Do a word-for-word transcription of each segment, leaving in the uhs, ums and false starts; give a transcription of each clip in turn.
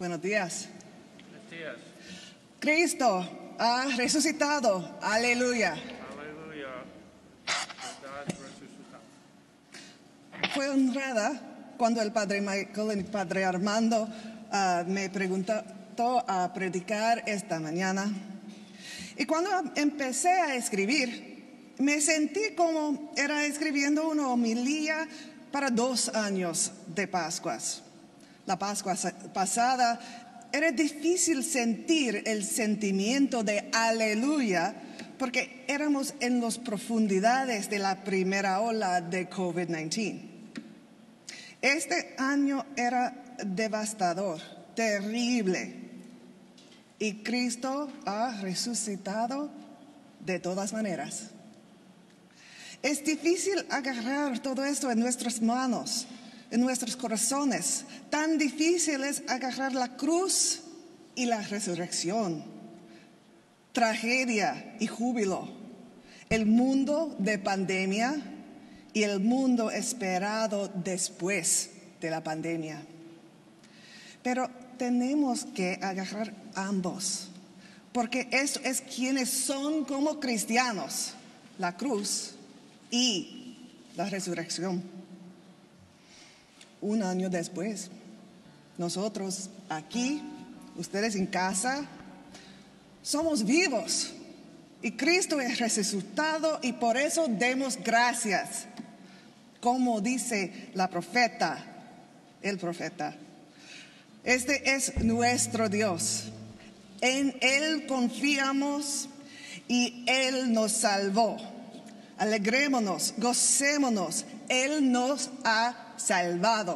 Buenos días. Buenos días. Cristo ha resucitado. Aleluya. Aleluya. Verdad resucitado. Fue honrada cuando el Padre Michael y el Padre Armando uh, me preguntó a predicar esta mañana. Y cuando empecé a escribir, me sentí como era escribiendo una homilía para dos años de Pascuas. La Pascua pasada era difícil sentir el sentimiento de aleluya porque éramos en las profundidades de la primera ola de COVID diecinueve. Este año era devastador, terrible. Y Cristo ha resucitado de todas maneras. Es difícil agarrar todo esto en nuestras manos, en nuestros corazones. Tan difícil es agarrar la cruz y la resurrección. Tragedia y júbilo. El mundo de pandemia y el mundo esperado después de la pandemia. Pero tenemos que agarrar ambos, porque eso es quienes son como cristianos, la cruz y la resurrección. Un año después, nosotros aquí, ustedes en casa, somos vivos y Cristo es resucitado y por eso demos gracias, como dice la profeta, el profeta. Este es nuestro Dios. En Él confiamos y Él nos salvó. Alegrémonos, gocémonos. Él nos ha salvado.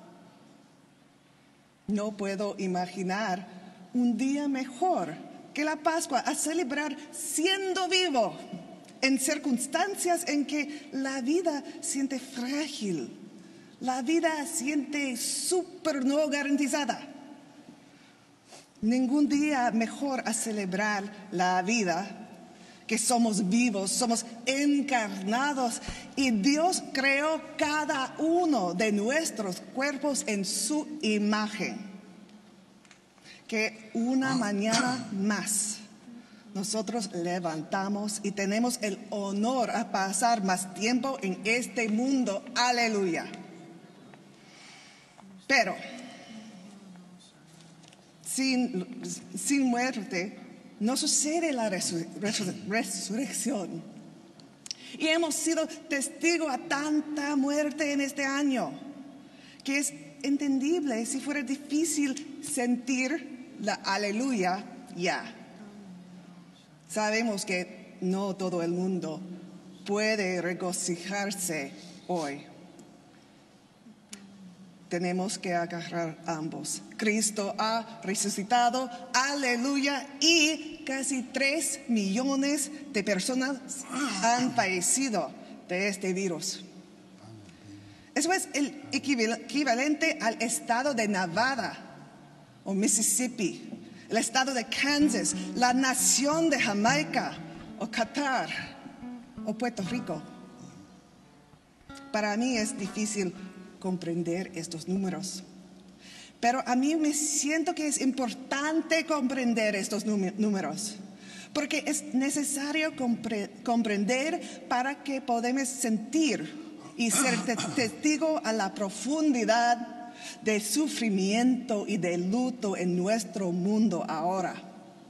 No puedo imaginar un día mejor que la Pascua a celebrar siendo vivo en circunstancias en que la vida siente frágil. La vida siente súper no garantizada. Ningún día mejor a celebrar la vida, que somos vivos, somos encarnados y Dios creó cada uno de nuestros cuerpos en su imagen. Que una mañana más nosotros levantamos y tenemos el honor a pasar más tiempo en este mundo. Aleluya. Pero sin, sin muerte no sucede la resur resur resurrección. Y hemos sido testigos a tanta muerte en este año que es entendible si fuera difícil sentir la aleluya ya. Sabemos que no todo el mundo puede regocijarse hoy. Tenemos que agarrar ambos. Cristo ha resucitado, aleluya, y casi tres millones de personas han fallecido de este virus. Eso es el equivalente al estado de Nevada o Mississippi, el estado de Kansas, la nación de Jamaica o Qatar o Puerto Rico. Para mí es difícil comprender estos números. Pero a mí me siento que es importante comprender estos números, porque es necesario compre comprender para que podamos sentir y ser testigo a la profundidad de sufrimiento y de luto en nuestro mundo ahora.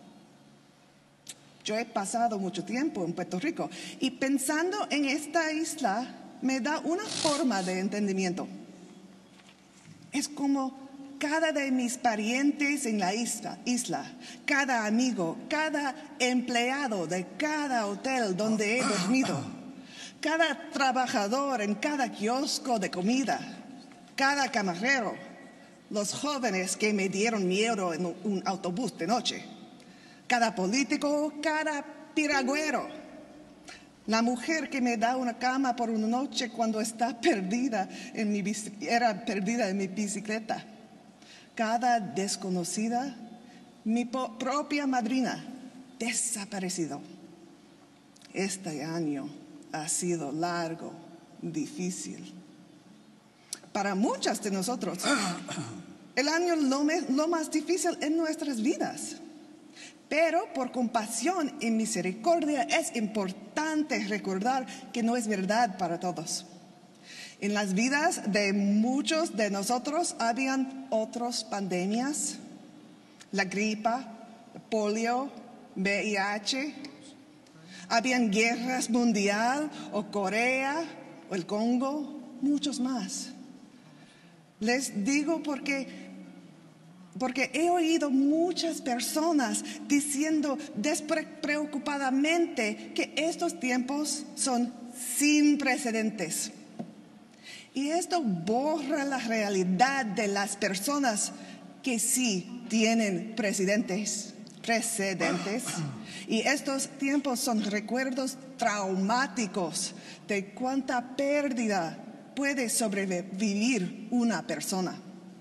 Yo he pasado mucho tiempo en Puerto Rico y pensando en esta isla me da una forma de entendimiento. Es como cada de mis parientes en la isla, isla, cada amigo, cada empleado de cada hotel donde he dormido, cada trabajador en cada kiosco de comida, cada camarero, los jóvenes que me dieron miedo en un autobús de noche, cada político, cada piragüero, la mujer que me da una cama por una noche cuando está perdida en mi era perdida en mi bicicleta. Cada desconocida, mi propia madrina, desaparecido. Este año ha sido largo, difícil. Para muchas de nosotros, el año lo, me, lo más difícil en nuestras vidas. Pero por compasión y misericordia es importante recordar que no es verdad para todos. En las vidas de muchos de nosotros habían otras pandemias, la gripa, polio, V I H, habían guerras mundiales, o Corea, o el Congo, muchos más. Les digo porque, porque he oído muchas personas diciendo despreocupadamente que estos tiempos son sin precedentes. Y esto borra la realidad de las personas que sí tienen precedentes, precedentes. Y estos tiempos son recuerdos traumáticos de cuánta pérdida puede sobrevivir una persona.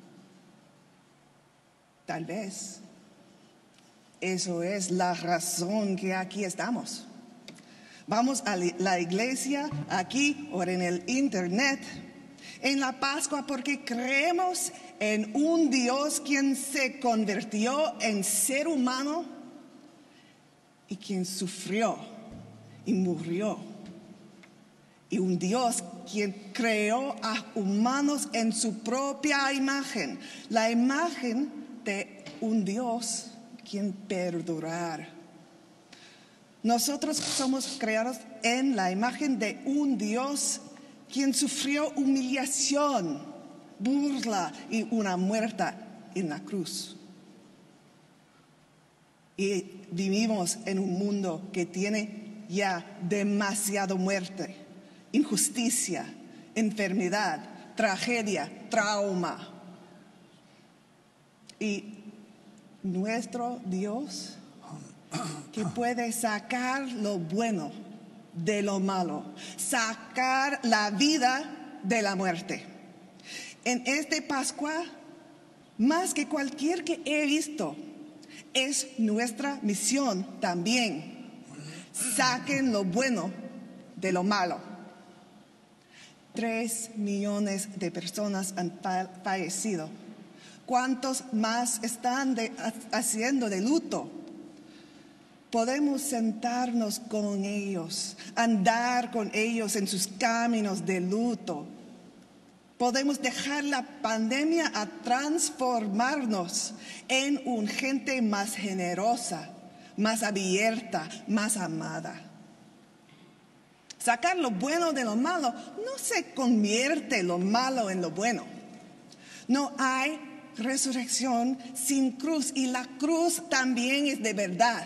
Tal vez eso es la razón que aquí estamos. Vamos a la iglesia aquí o en el internet en la Pascua porque creemos en un Dios quien se convirtió en ser humano y quien sufrió y murió. Y un Dios quien creó a humanos en su propia imagen, la imagen de un Dios quien perdurar. Nosotros somos creados en la imagen de un Dios quien sufrió humillación, burla y una muerte en la cruz. Y vivimos en un mundo que tiene ya demasiada muerte, injusticia, enfermedad, tragedia, trauma. Y nuestro Dios, que puede sacar lo bueno de lo malo, sacar la vida de la muerte. En este Pascua, más que cualquier que he visto, es nuestra misión también. Saquen lo bueno de lo malo. Tres millones de personas han fallecido. ¿Cuántos más están de, haciendo de luto? Podemos sentarnos con ellos, andar con ellos en sus caminos de luto. Podemos dejar la pandemia a transformarnos en una gente más generosa, más abierta, más amada. Sacar lo bueno de lo malo no se convierte lo malo en lo bueno. No hay resurrección sin cruz y la cruz también es de verdad.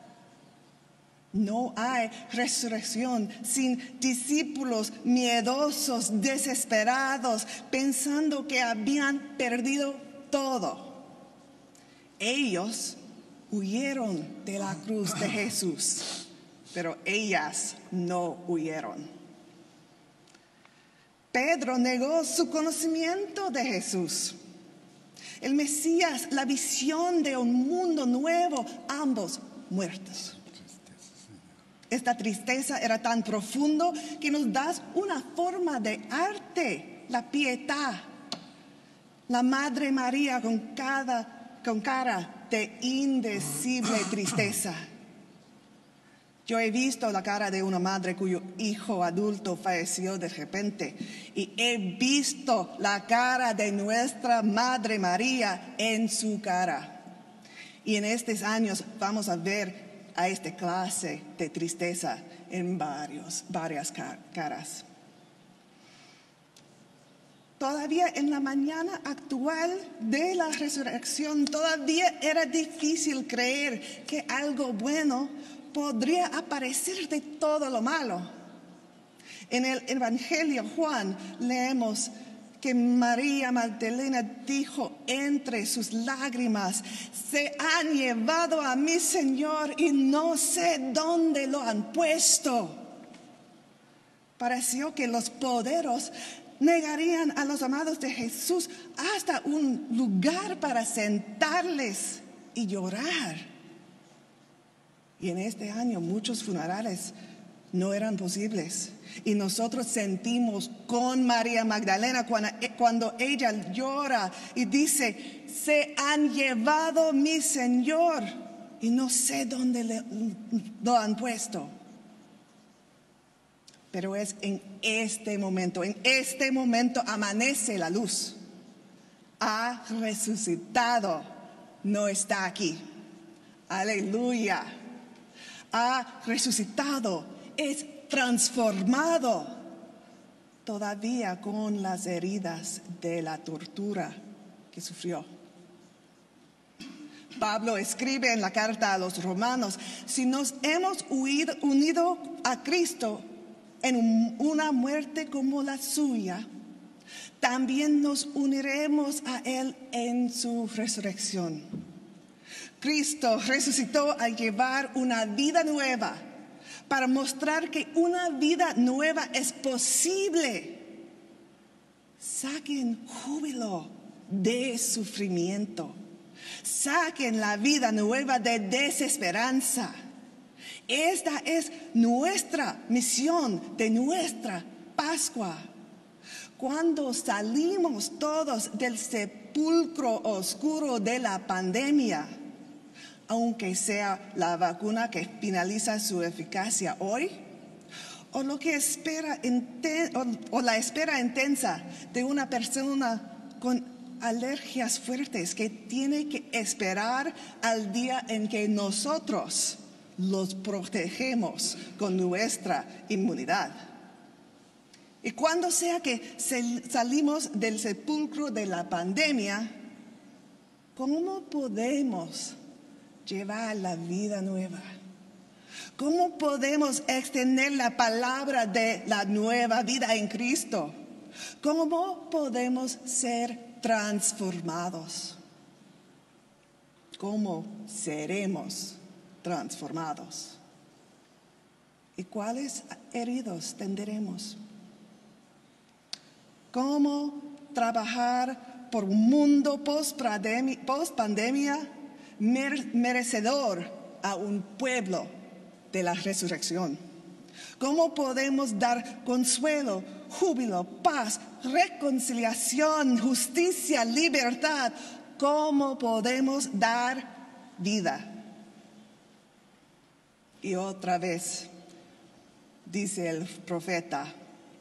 No hay resurrección sin discípulos miedosos, desesperados, pensando que habían perdido todo. Ellos huyeron de la cruz de Jesús, pero ellas no huyeron. Pedro negó su conocimiento de Jesús. El Mesías, la visión de un mundo nuevo, ambos muertos. Esta tristeza era tan profundo que nos da una forma de arte, la pietad. La Madre María con, cada, con cara de indecible tristeza. Yo he visto la cara de una madre cuyo hijo adulto falleció de repente y he visto la cara de nuestra Madre María en su cara. Y en estos años vamos a ver a esta clase de tristeza en varios, varias caras. Todavía en la mañana actual de la resurrección, todavía era difícil creer que algo bueno podría aparecer de todo lo malo. En el Evangelio Juan leemos que María Magdalena dijo entre sus lágrimas: se han llevado a mi Señor y no sé dónde lo han puesto. Pareció que los poderosos negarían a los amados de Jesús hasta un lugar para sentarles y llorar. Y en este año muchos funerales no eran posibles. Y nosotros sentimos con María Magdalena cuando, cuando ella llora y dice, se han llevado mi Señor y no sé dónde le, lo han puesto. Pero es en este momento, en este momento amanece la luz. Ha resucitado, no está aquí. Aleluya. Ha resucitado, es transformado, todavía con las heridas de la tortura que sufrió. Pablo escribe en la carta a los romanos, si nos hemos huido, unido a Cristo en una muerte como la suya, también nos uniremos a Él en su resurrección. Cristo resucitó a llevar una vida nueva, para mostrar que una vida nueva es posible. Saquen júbilo de sufrimiento. Saquen la vida nueva de desesperanza. Esta es nuestra misión de nuestra Pascua. Cuando salimos todos del sepulcro oscuro de la pandemia, aunque sea la vacuna que finaliza su eficacia hoy, o lo que espera o, o la espera intensa de una persona con alergias fuertes que tiene que esperar al día en que nosotros los protegemos con nuestra inmunidad. Y cuando sea que salimos del sepulcro de la pandemia, ¿cómo podemos llevar la vida nueva? ¿Cómo podemos extender la palabra de la nueva vida en Cristo? ¿Cómo podemos ser transformados? ¿Cómo seremos transformados? ¿Y cuáles heridos tendremos? ¿Cómo trabajar por un mundo post-pandemia merecedor a un pueblo de la resurrección? ¿Cómo podemos dar consuelo, júbilo, paz, reconciliación, justicia, libertad? ¿Cómo podemos dar vida? Y otra vez dice el profeta,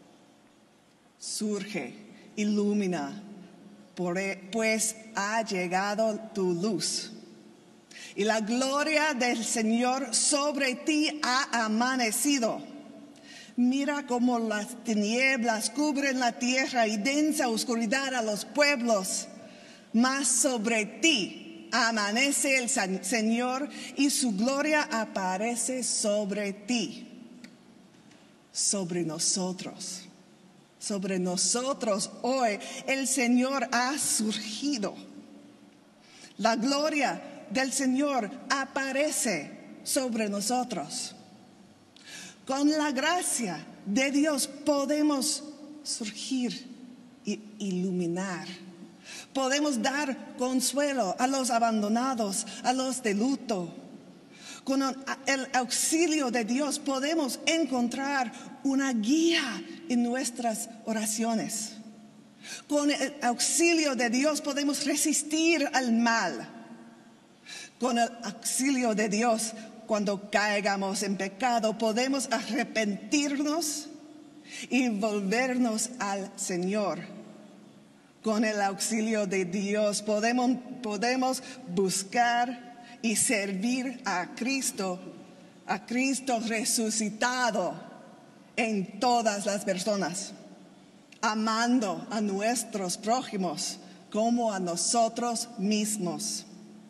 surge, ilumina, pues ha llegado tu luz. Y la gloria del Señor sobre ti ha amanecido. Mira cómo las tinieblas cubren la tierra y densa oscuridad a los pueblos. Mas sobre ti amanece el Señor y su gloria aparece sobre ti. Sobre nosotros, sobre nosotros hoy el Señor ha surgido. La gloria del Señor aparece sobre nosotros. Con la gracia de Dios podemos surgir e iluminar. Podemos dar consuelo a los abandonados, a los de luto. Con el auxilio de Dios podemos encontrar una guía en nuestras oraciones. Con el auxilio de Dios podemos resistir al mal. Con el auxilio de Dios, cuando caigamos en pecado, podemos arrepentirnos y volvernos al Señor. Con el auxilio de Dios podemos, podemos buscar y servir a Cristo, a Cristo resucitado en todas las personas, amando a nuestros prójimos como a nosotros mismos.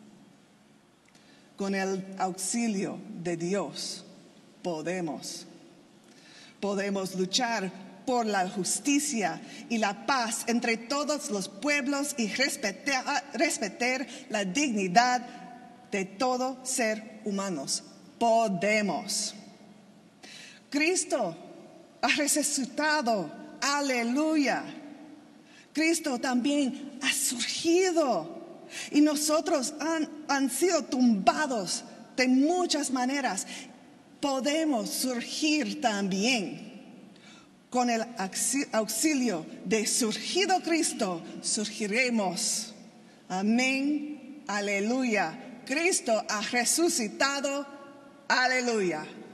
Con el auxilio de Dios podemos, podemos luchar por la justicia y la paz entre todos los pueblos y respetar, respetar la dignidad de todo ser humano. Podemos. Cristo ha resucitado. Aleluya. Cristo también ha surgido. Y nosotros han, han sido tumbados de muchas maneras. podemos surgir también. Con el auxilio de surgido Cristo, surgiremos. Amén, aleluya. Cristo ha resucitado, aleluya.